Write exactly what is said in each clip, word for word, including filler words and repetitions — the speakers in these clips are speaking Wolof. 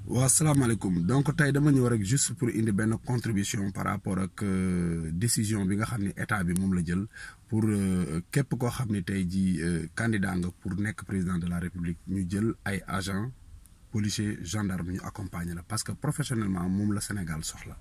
waaw salaamaaleykum donc tey dama ñëw rek juste pour indi benn contribution par rapport ak décision bi nga xam ne état bi moom la jël pour képp koo xam ne tey jii candidat nga pour nekk président de la république ñu jël ay agents policiers gendarmes ñu accompagner la parce que professionnellement moom la Sénégal soxla.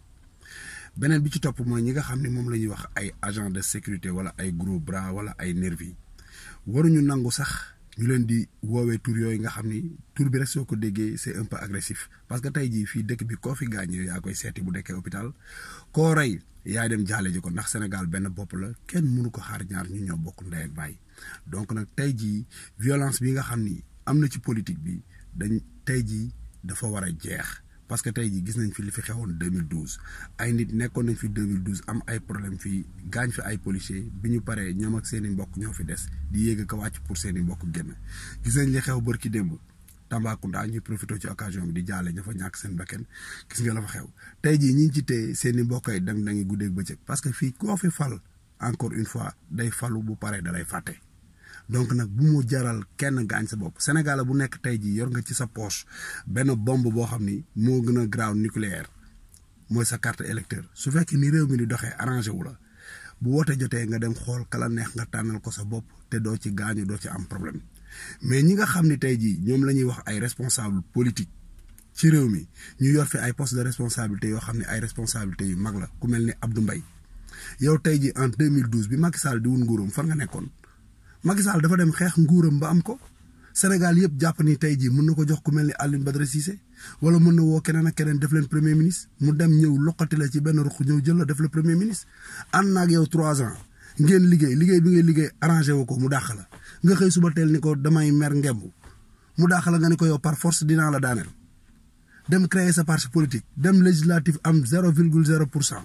beneen bi ci topp mooy ñi nga xam ne moom la ñuy wax ay agents de sécurité wala ay gros bras wala ay nervis waruñu nangu sax. ñu leen di woowee tur yooyu nga xam ni tur bi rek soo ko déggee c'est un peu agressif parce que tey jii fii dëkk bi koo fi gaañee yaa koy seeti bu dekkee hôpital koo rey yaay dem jaale ji ko ndax Sénégal benn bopp la kenn mënu ko xaar ñaar ñu ñoo bokk ndey ak baay donc nag tey jii violence bi nga xam ni am na ci politique bi dañ tey jii dafa war a jeex. parce que tey jii gis nañ fi li fi xewoon deux mille douze ay nit nekkoon nañ fi deux mille douze am ay problème fii gaañ fi ay policiers bi ñu paree ñoom ak seen i mbokk ñoo fi des di yéeg ko wàcc pour seen i mbokk génn gis nañ li xew bërki démb Tambacounda ñuy profité ci occasion bi di jaale ña fa ñàkk seen bakkan gis nga la fa xew tey jii ñi ngi ci téye seen i mbokk ay dang dangi guddeeg bëccëg parce que fii koo fi fal encore une fois day falu bu paree da lay fàtte. donc nag bu mu jaral kenn gaañ sa bopp Sénégal bu nekk tey jii yor nga ci sa poche benn bombe boo xam ni moo gën a graaw nucléaire mooy sa carte électeur su fekkee ni réew mi di doxee arrangé wu la bu woote jotee nga dem xool kala neex nga tànnal ko sa bopp te doo ci gaañu doo ci am problème mais ñi nga xam ni tey jii ñoom la ñuy wax ay responsable politique ci réew mi ñu yor fi ay poste de responsabilité yoo xam ne ay responsabilités yu mag la ku mel ni Abdou Mbaye yow tey jii en deux mille douze bi Macky Sall di wun nguuram fan nga nekkoon. Macky Sall dafa dem xeex nguuram ba am ko Sénégal yëpp jàpp ni tey jii mën na ko jox ku mel ni Alioune Badara Cissé wala mën na woo keneen ak keneen def leen premier ministre mu dem ñëw loqati la ci benn ruq ñëw jël la def la premier ministre. ànd na ak yow trois ans ngeen liggéey liggéey bi ngay liggéey arrangé wu ko mu dàq la nga xëy suba teel ni ko damay mer ngemb mu dàq la nga ni ko yow par force dinaa la daaneel dem créer sa parti politique dem législatif am zéro virgule zéro pour cent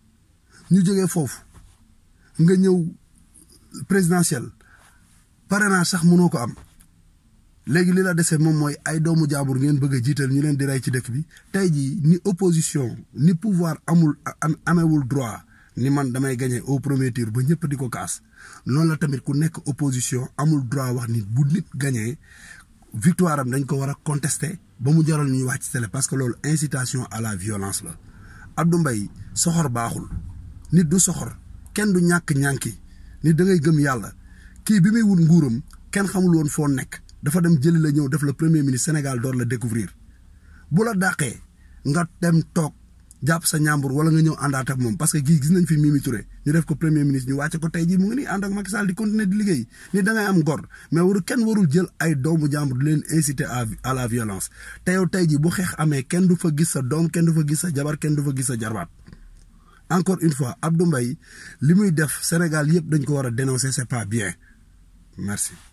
ñu jógee foofu nga ñëw présidentielle. parrainage sax mënoo ko am léegi li la dese moom mooy ay doomu jaambur ngeen bëgg a jiital ñu leen di rey ci dëkk bi tey jii ni opposition ni pouvoir amul amewul droit ni man damay gagné au premier tour ba ñëpp di ko kaas noonu la tamit ku nekk opposition amul droit wax ni bu nit gagné victoire am dañ ko war a contester ba mu jaral ñuy wax ci télé parce que loolu incitation à la violence la. Abdou Mbaye soxor baaxul nit du soxor kenn du ñàkk ñànki nit da ngay gëm yàlla. kii bi muy wut nguuram kenn xamul woon foo nekk dafa dem jëli la ñëw def la premier ministre Sénégal door la découvrir bu la dàqee nga dem toog jàpp sa ñàmbur wala nga ñëw àndaat ak moom parce que gis gis nañ fi Mimi Touré ñu def ko premier ministre ñu wàcce ko tey jii mu ngi nii ànd ak Macky Sall di continuer di liggéey ni da ngay am ngor mais waru kenn warul jël ay doomu jàmbur di leen inciter à à la violence te yow tey jii bu xeex amee kenn du fa gis sa doom kenn du fa gis sa jabar kenn du fa gis sa jarbaat encore une fois Abdou Mbaye li muy def Sénégal yëpp dañ ko war a dénoncer c'est pas bien. Merci.